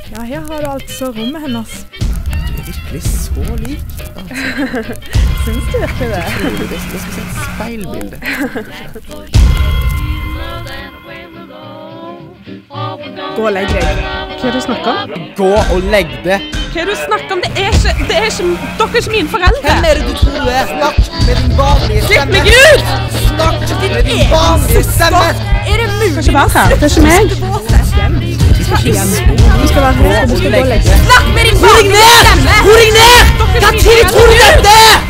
Ja, her har du altså rommet hennes. Du er virkelig så lik. Altså. Syns du virkelig det? Det skal se et speilbilde. Gå og legg deg. Hva er det du snakker om? Gå og legg det! Hva er det du snakker om? Dere er ikke mine foreldre! Hvem er det du tror du er? Snakk med din vanlige stemme! Slipp meg ut! Snakk med din vanlige stemme! Er det mulig? Du skal ikke være her, det er ikke meg. Du skal ikke hjem. Du skal være her, og du skal gå og legge deg. Snakk med din vanlige stemme! Hvor deg ned! Hva tid tror du dette er?